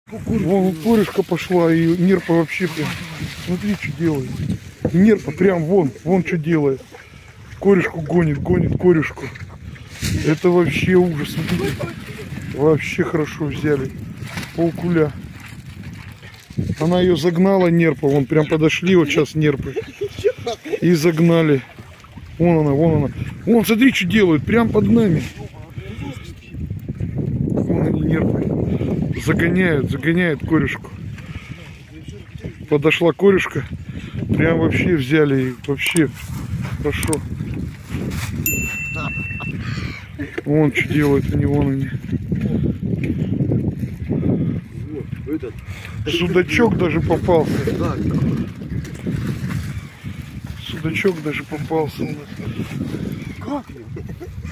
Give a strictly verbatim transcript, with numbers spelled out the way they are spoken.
Вон корешка пошла, и нерпа вообще прям. Смотри, что делает. Нерпа прям вон, вон что делает. Корешку гонит, гонит корешку. Это вообще ужас. Смотрите. Вообще хорошо взяли. Полкуля. Она ее загнала, нерпа. Вон прям подошли вот сейчас нерпы. И загнали. Вон она, вон она. Вон, смотри, что делают. Прям под нами. Вон они, нерпы. Загоняют, загоняют корешку. Подошла корешка. Прям вообще взяли. Вообще хорошо. Вон что делают они, вон они. Судачок даже попался. Судачок даже попался.